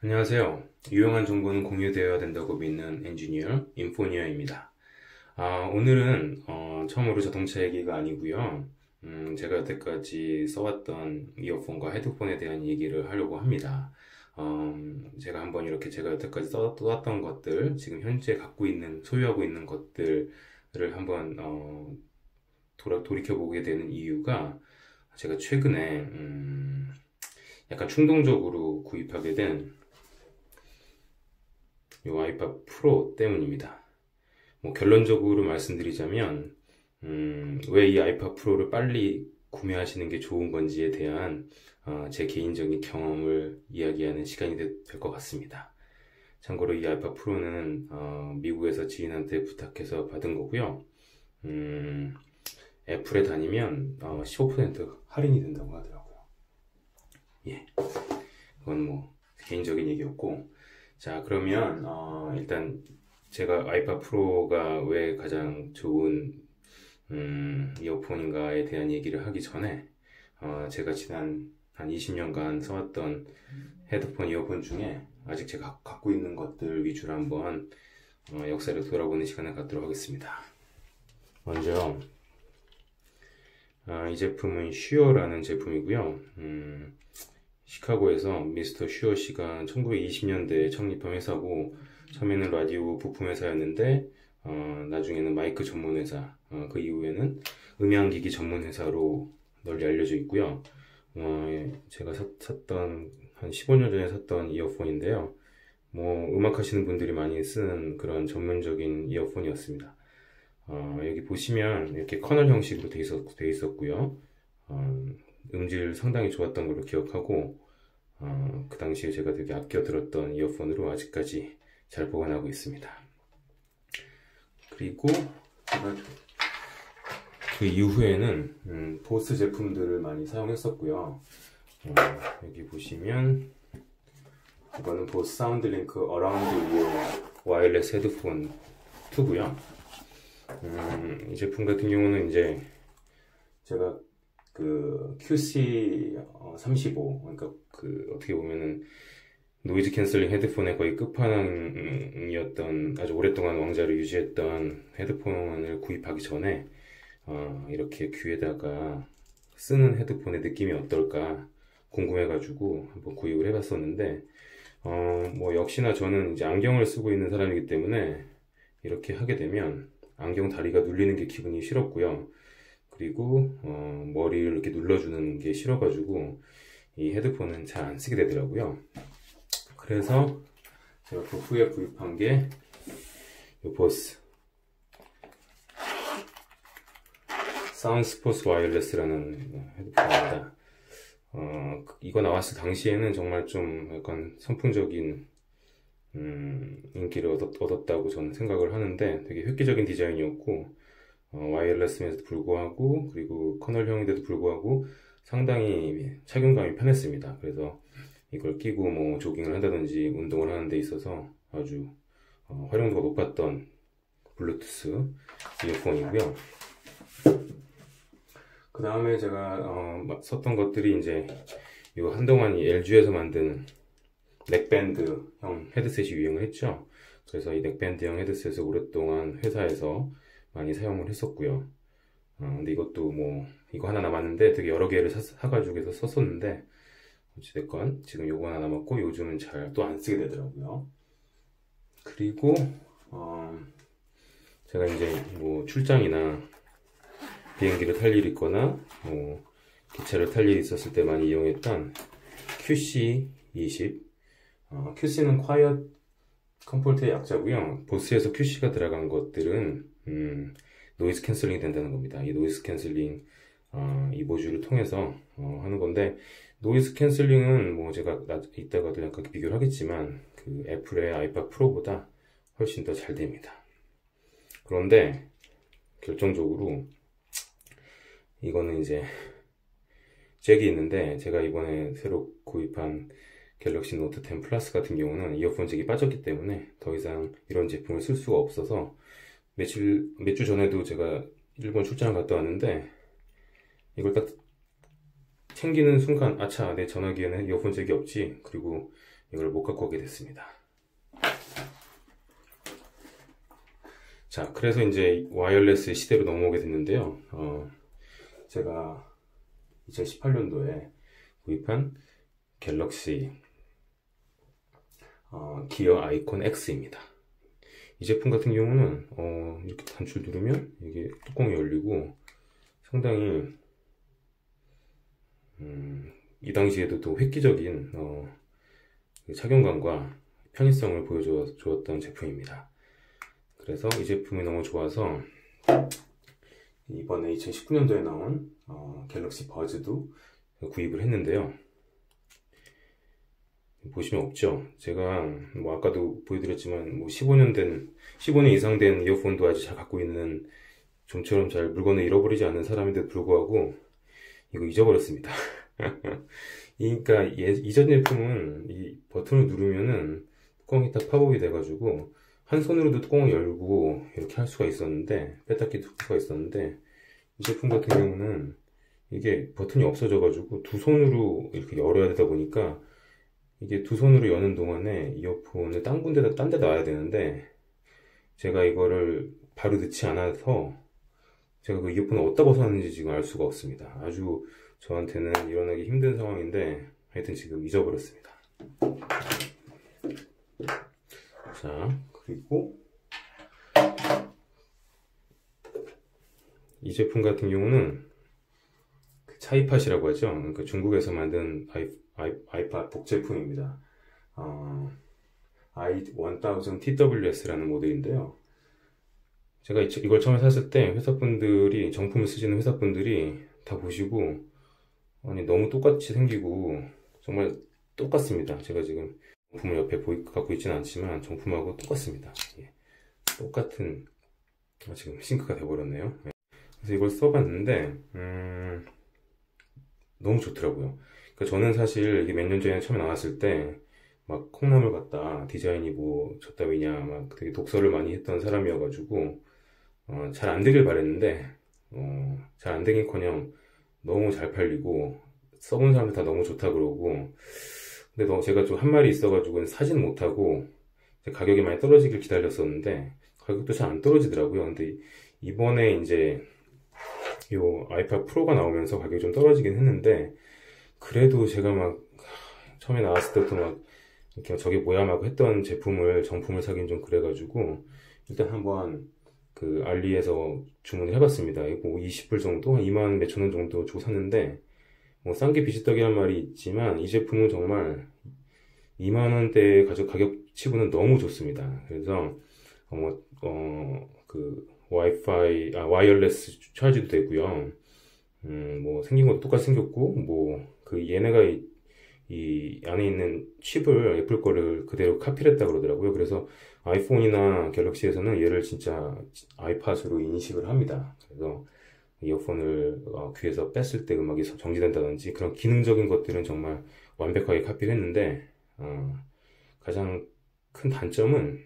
안녕하세요. 유용한 정보는 공유되어야 된다고 믿는 엔지니어 인포니어입니다. 오늘은 처음으로 자동차 얘기가 아니고요. 제가 여태까지 써왔던 이어폰과 헤드폰에 대한 얘기를 하려고 합니다. 제가 한번 이렇게 제가 여태까지 써왔던 것들, 지금 현재 소유하고 있는 것들을 한번 돌이켜보게 되는 이유가 제가 최근에 약간 충동적으로 구입하게 된 이 아이팟 프로 때문입니다. 결론적으로 말씀드리자면 왜 이 아이팟 프로를 빨리 구매하시는 게 좋은 건지에 대한 제 개인적인 경험을 이야기하는 시간이 될 것 같습니다. 참고로 이 아이팟 프로는 미국에서 지인한테 부탁해서 받은 거고요. 애플에 다니면 15% 할인이 된다고 하더라고요. 예, 그건 개인적인 얘기였고, 자, 그러면 일단 제가 아이팟 프로가 왜 가장 좋은 이어폰인가에 대한 얘기를 하기 전에 제가 지난 한 20년간 써왔던 헤드폰 이어폰 중에 아직 제가 갖고 있는 것들 위주로 한번 역사를 돌아보는 시간을 갖도록 하겠습니다. 먼저 이 제품은 슈어라는 제품이고요. 시카고에서 미스터 슈어 씨가 1920년대에 창립한 회사고, 처음에는 라디오 부품 회사였는데 나중에는 마이크 전문 회사, 그 이후에는 음향기기 전문 회사로 널리 알려져 있고요. 제가 샀던 한 15년 전에 샀던 이어폰인데요. 음악 하시는 분들이 많이 쓰는 그런 전문적인 이어폰이었습니다. 여기 보시면 이렇게 커널 형식으로 돼 있었고요. 음질 상당히 좋았던 걸로 기억하고, 그 당시에 제가 되게 아껴 들었던 이어폰으로 아직까지 잘 보관하고 있습니다. 그리고 제가 그 이후에는 보스 제품들을 많이 사용했었고요. 여기 보시면 이거는 보스 사운드링크 어라운드 이어 와이어리스 헤드폰 2고요. 이 제품 같은 경우는 이제 제가 그 QC35, 그러니까 어떻게 보면은 노이즈 캔슬링 헤드폰의 거의 끝판왕이었던, 아주 오랫동안 왕자를 유지했던 헤드폰을 구입하기 전에 이렇게 귀에다가 쓰는 헤드폰의 느낌이 어떨까 궁금해가지고 한번 구입을 해봤었는데, 역시나 저는 이제 안경을 쓰고 있는 사람이기 때문에 이렇게 하게 되면 안경 다리가 눌리는 게 기분이 싫었고요. 그리고 머리를 이렇게 눌러주는 게 싫어가지고 이 헤드폰은 잘 안 쓰게 되더라고요. 그래서 제가 그 후에 구입한 게 이 보스 사운드스포츠 와이어리스라는 헤드폰입니다. 이거 나왔을 당시에는 정말 좀 약간 선풍적인 인기를 얻었다고 저는 생각을 하는데, 되게 획기적인 디자인이었고, 와이어리스임에도 불구하고, 그리고 커널형인데도 불구하고 상당히 착용감이 편했습니다. 그래서 이걸 끼고 조깅을 한다든지 운동을 하는 데 있어서 아주 활용도가 높았던 블루투스 이어폰이고요. 그 다음에 제가 썼던 것들이 이제 이거 한동안 LG에서 만든 넥밴드형 헤드셋이 유행을 했죠. 그래서 이 넥밴드형 헤드셋을 오랫동안 회사에서 많이 사용을 했었고요. 근데 이것도 이거 하나 남았는데 되게 여러 개를 사가지고 해서 썼었는데, 어찌됐건 지금 요거 하나 남았고 요즘은 잘 또 안 쓰게 되더라고요. 그리고 제가 이제 출장이나 비행기를 탈 일이 있거나 기차를 탈 일이 있었을 때 많이 이용했던 QC20. QC는 Quiet Comfort의 약자고요. 보스에서 QC가 들어간 것들은 노이즈 캔슬링이 된다는 겁니다. 이 노이즈 캔슬링 이 모듈을 통해서 하는 건데, 노이즈 캔슬링은 제가 이따가도 약간 비교를 하겠지만 그 애플의 아이팟 프로보다 훨씬 더 잘 됩니다. 그런데 결정적으로 이거는 이제 잭이 있는데, 제가 이번에 새로 구입한 갤럭시 노트 10 플러스 같은 경우는 이어폰 잭이 빠졌기 때문에 더 이상 이런 제품을 쓸 수가 없어서, 몇 주 전에도 제가 일본 출장을 갔다 왔는데 이걸 딱 챙기는 순간, 아차, 내 전화기에는 이어폰 잭이 없지, 그리고 이걸 못 갖고 오게 됐습니다. 자, 그래서 이제 와이어리스 시대로 넘어오게 됐는데요. 제가 2018년도에 구입한 갤럭시 기어 아이콘 X입니다. 이 제품 같은 경우는 이렇게 단추를 누르면 이게 뚜껑이 열리고 상당히 이 당시에도 또 획기적인 착용감과 편의성을 보여주었던 제품입니다. 그래서 이 제품이 너무 좋아서 이번에 2019년도에 나온 갤럭시 버즈도 구입을 했는데요. 보시면 없죠. 제가 뭐 아까도 보여드렸지만 뭐 15년 이상 된 이어폰도 아직 잘 갖고 있는 좀처럼 잘 물건을 잃어버리지 않는 사람인데도 불구하고 이거 잊어버렸습니다. 그러니까 이전 제품은 이 버튼을 누르면은 뚜껑이 딱 팝업이 돼가지고 한 손으로도 뚜껑을 열고 이렇게 할 수가 있었는데, 빼닫기 수가 있었는데, 이 제품 같은 경우는 이게 버튼이 없어져가지고 두 손으로 이렇게 열어야 되다 보니까 이게 두 손으로 여는 동안에 이어폰을 딴 데 놔야 되는데, 제가 이거를 바로 넣지 않아서 제가 그 이어폰을 어디다 벗어놨는지 지금 알 수가 없습니다. 아주 저한테는 일어나기 힘든 상황인데 하여튼 지금 잊어버렸습니다. 자, 그리고 이 제품 같은 경우는 그 차이팟이라고 하죠. 그러니까 중국에서 만든 아이팟 복제품입니다. i1000TWS라는 모델인데요. 제가 이걸 처음에 샀을 때 회사분들이, 정품을 쓰시는 회사분들이 다 보시고 아니 너무 똑같이 생기고 정말 똑같습니다. 제가 지금 정품을 옆에 갖고 있지는 않지만 정품하고 똑같습니다. 예. 똑같은, 지금 싱크가 돼버렸네요. 그래서 이걸 써봤는데 너무 좋더라고요. 그러니까 저는 사실 이게 몇 년 전에 처음에 나왔을 때 막 콩나물 같다, 디자인이 뭐 저따위냐, 막 되게 독서를 많이 했던 사람이어가지고 잘 안 되길 바랬는데 잘 안 되긴커녕 너무 잘 팔리고 써본 사람들 다 너무 좋다 그러고, 근데 제가 좀 한 말이 있어가지고 사지는 못하고 가격이 많이 떨어지길 기다렸었는데 가격도 잘 안 떨어지더라고요. 근데 이번에 이제 요 아이팟 프로가 나오면서 가격이 좀 떨어지긴 했는데, 그래도 제가 막 처음에 나왔을 때부터 막 이렇게 저게 뭐야 막 했던 정품을 사긴 좀 그래가지고 일단 한번 그 알리에서 주문을 해봤습니다. 뭐 20불 정도? 한 2만 몇천 원 정도 주고 샀는데, 뭐 싼 게 비지떡이란 말이 있지만 이 제품은 정말 2만 원대 가격 치고는 너무 좋습니다. 그래서 그 와이어리스 차지도 되고요. 뭐 생긴 것도 똑같이 생겼고, 뭐 그 얘네가 이 안에 있는 칩을 애플 거를 그대로 카피를 했다 그러더라고요. 그래서 아이폰이나 갤럭시에서는 얘를 진짜 아이팟으로 인식을 합니다. 그래서 이어폰을 귀에서 뺐을 때 음악이 정지된다든지 그런 기능적인 것들은 정말 완벽하게 카피를 했는데, 가장 큰 단점은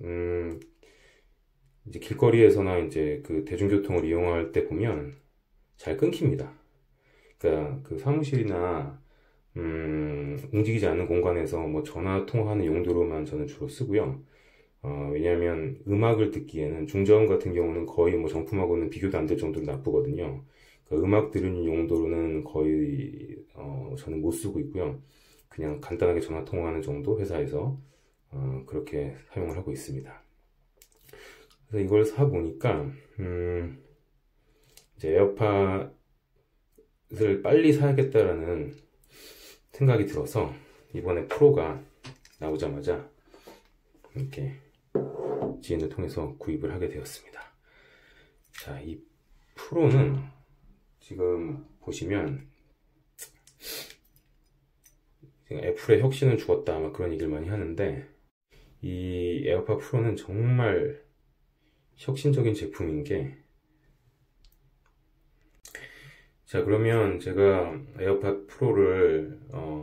이제 길거리에서나 이제 그 대중교통을 이용할 때 보면 잘 끊깁니다. 그러니까 그 사무실이나 움직이지 않는 공간에서 뭐 전화 통화하는 용도로만 저는 주로 쓰고요. 왜냐하면 음악을 듣기에는 중저음 같은 경우는 거의 뭐 정품하고는 비교도 안 될 정도로 나쁘거든요. 그러니까 음악 들으는 용도로는 거의 저는 못 쓰고 있고요. 그냥 간단하게 전화 통화하는 정도 회사에서 그렇게 사용을 하고 있습니다. 그래서 이걸 사 보니까 이제 에어팟을 빨리 사야겠다라는 생각이 들어서 이번에 프로가 나오자마자 이렇게 지인을 통해서 구입을 하게 되었습니다. 자, 이 프로는 지금 보시면 애플의 혁신은 죽었다 막 그런 얘기를 많이 하는데, 이 에어팟 프로는 정말 혁신적인 제품인 게, 자, 그러면 제가 에어팟 프로를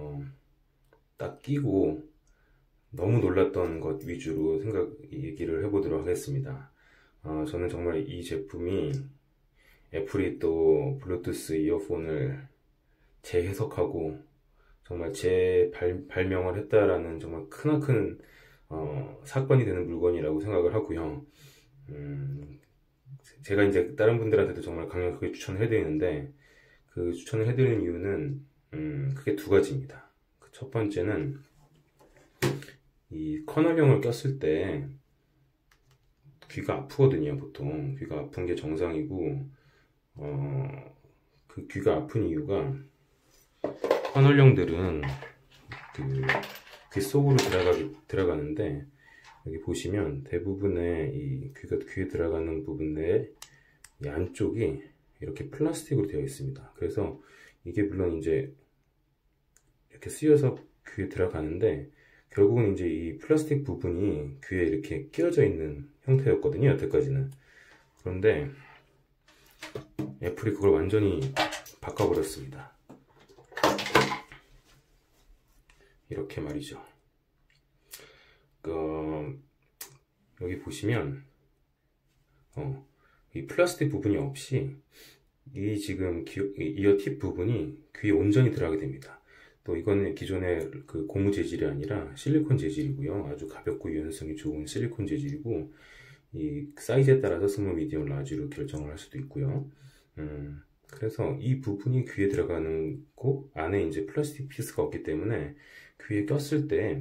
딱 끼고 너무 놀랐던 것 위주로 얘기를 해보도록 하겠습니다. 저는 정말 이 제품이 애플이 또 블루투스 이어폰을 재해석하고 정말 발명을 했다라는 정말 크나큰 사건이 되는 물건이라고 생각을 하고요. 제가 이제 다른 분들한테도 정말 강력하게 추천을 해드리는데, 그 추천을 해드리는 이유는 크게 두 가지입니다. 그 첫 번째는 이 커널형을 꼈을 때 귀가 아프거든요. 보통 귀가 아픈 게 정상이고, 그 귀가 아픈 이유가 커널형들은 그 귀 속으로 들어가는데, 여기 보시면 대부분의 이 귀에 들어가는 부분의 이 안쪽이 이렇게 플라스틱으로 되어 있습니다. 그래서 이게 물론 이제 이렇게 쓰여서 귀에 들어가는데, 결국은 이제 이 플라스틱 부분이 귀에 이렇게 끼어져 있는 형태였거든요, 여태까지는. 그런데 애플이 그걸 완전히 바꿔버렸습니다. 이렇게 말이죠. 여기 보시면 이 플라스틱 부분이 없이 이 지금 이어 팁 부분이 귀에 온전히 들어가게 됩니다. 또 이거는 기존의 그 고무 재질이 아니라 실리콘 재질이고요. 아주 가볍고 유연성이 좋은 실리콘 재질이고, 이 사이즈에 따라서 스몰, 미디엄, 라지로 결정을 할 수도 있고요. 그래서 이 부분이 귀에 들어가는 거 안에 이제 플라스틱 피스가 없기 때문에 귀에 꼈을 때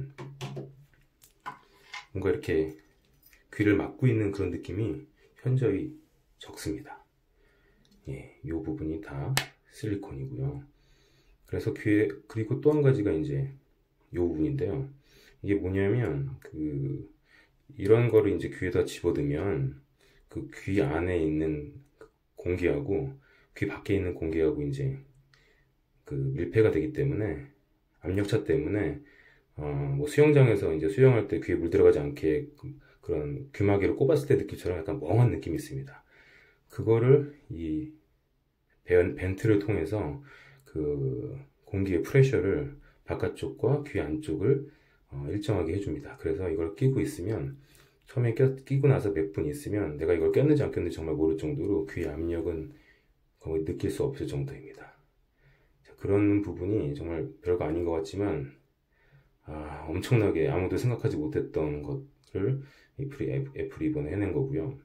뭔가 이렇게 귀를 막고 있는 그런 느낌이 현저히 적습니다. 예, 이 부분이 다 실리콘이고요. 그래서 그리고 또 한 가지가 이제 이 부분인데요. 이게 뭐냐면, 이런 거를 이제 귀에다 집어넣으면 그 귀 안에 있는 공기하고 귀 밖에 있는 공기하고 이제 그 밀폐가 되기 때문에, 압력차 때문에 뭐 수영장에서 이제 수영할 때 귀에 물 들어가지 않게 그런 귀마개로 꼽았을 때 느낌처럼 약간 멍한 느낌이 있습니다. 그거를 이 벤트를 통해서 그 공기의 프레셔를 바깥쪽과 귀 안쪽을 일정하게 해줍니다. 그래서 이걸 끼고 있으면, 처음에 끼고 나서 몇 분 있으면 내가 이걸 꼈는지 안 꼈는지 정말 모를 정도로 귀 압력은 거의 느낄 수 없을 정도입니다. 자, 그런 부분이 정말 별거 아닌 것 같지만 엄청나게 아무도 생각하지 못했던 것을 애플이 이번에 해낸 거고요.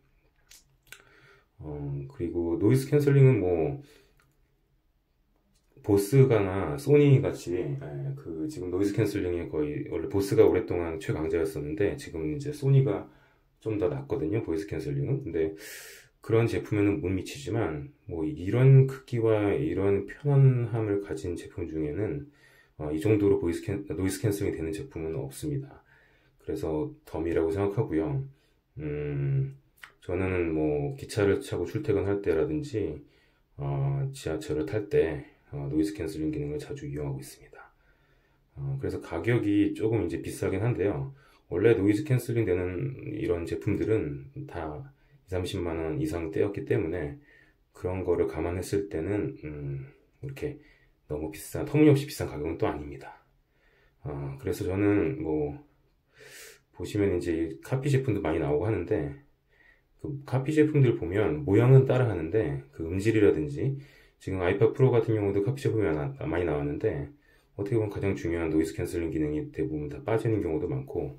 그리고 노이즈 캔슬링은 뭐 보스가나 소니 같이 지금 노이즈 캔슬링이 거의, 원래 보스가 오랫동안 최강자였었는데 지금 이제 소니가 좀 더 낫거든요, 보이스 캔슬링은. 근데 그런 제품에는 못 미치지만, 뭐 이런 크기와 이런 편안함을 가진 제품 중에는 이 정도로 노이즈 캔슬링이 되는 제품은 없습니다. 그래서 덤이라고 생각하고요. 저는 뭐 기차를 타고 출퇴근할 때라든지 지하철을 탈 때 노이즈 캔슬링 기능을 자주 이용하고 있습니다. 그래서 가격이 조금 이제 비싸긴 한데요. 원래 노이즈 캔슬링 되는 이런 제품들은 다 20-30만 원 이상 떼었기 때문에 그런 거를 감안했을 때는 이렇게 너무 비싼, 터무니없이 비싼 가격은 또 아닙니다. 그래서 저는 뭐 보시면 이제 카피 제품도 많이 나오고 하는데, 그 카피 제품들 보면 모양은 따라 하는데 그 음질이라든지, 지금 아이팟 프로 같은 경우도 카피 제품이 많이 나왔는데 어떻게 보면 가장 중요한 노이즈 캔슬링 기능이 대부분 다 빠지는 경우도 많고,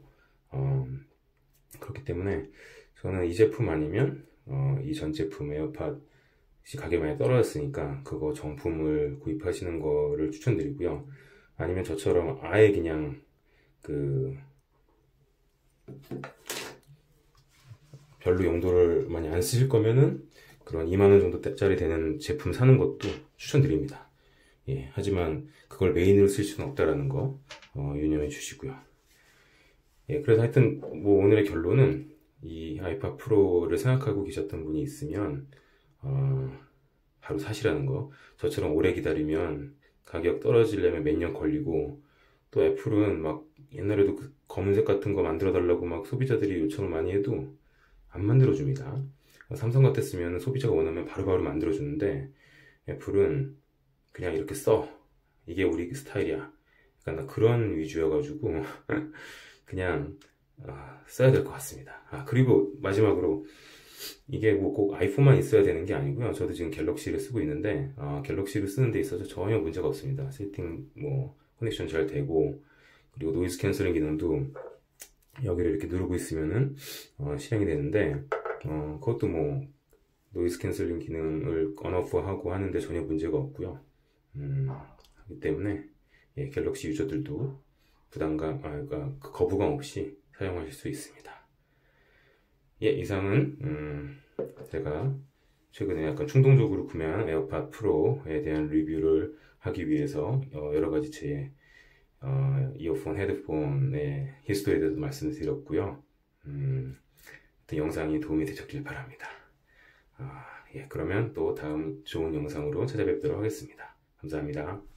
그렇기 때문에 저는 이 제품 아니면 이 전 제품 에어팟이 가격이 많이 떨어졌으니까 그거 정품을 구입하시는 거를 추천드리고요. 아니면 저처럼 아예 그냥 별로 용도를 많이 안 쓰실 거면은 그런 2만원 정도짜리 되는 제품 사는 것도 추천드립니다. 예, 하지만 그걸 메인으로 쓸 수는 없다라는 거 유념해 주시고요. 예, 그래서 하여튼 뭐 오늘의 결론은, 이 아이팟 프로를 생각하고 계셨던 분이 있으면 바로 사시라는 거. 저처럼 오래 기다리면 가격 떨어지려면 몇 년 걸리고, 또 애플은 막 옛날에도 그 검은색 같은 거 만들어 달라고 막 소비자들이 요청을 많이 해도 안 만들어 줍니다. 삼성 같았으면 소비자가 원하면 바로바로 만들어 주는데, 애플은 그냥 이렇게 써, 이게 우리 스타일이야, 약간 그런 위주여가지고 그냥 써야 될 것 같습니다. 그리고 마지막으로, 이게 뭐 꼭 아이폰만 있어야 되는 게 아니고요. 저도 지금 갤럭시를 쓰고 있는데 갤럭시를 쓰는 데 있어서 전혀 문제가 없습니다. 세팅 뭐 커넥션 잘 되고, 그리고 노이즈 캔슬링 기능도 여기를 이렇게 누르고 있으면은 실행이 되는데, 그것도 뭐 노이즈 캔슬링 기능을 언오프하고 하는데 전혀 문제가 없고요. 하기 때문에 예, 갤럭시 유저들도 그러니까 거부감 없이 사용하실 수 있습니다. 예, 이상은 제가 최근에 약간 충동적으로 구매한 에어팟 프로에 대한 리뷰를 하기 위해서 여러 가지 제 이어폰, 헤드폰의 히스토리에 대해서 말씀드렸고요. 영상이 도움이 되셨길 바랍니다. 예, 그러면 또 다음 좋은 영상으로 찾아뵙도록 하겠습니다. 감사합니다.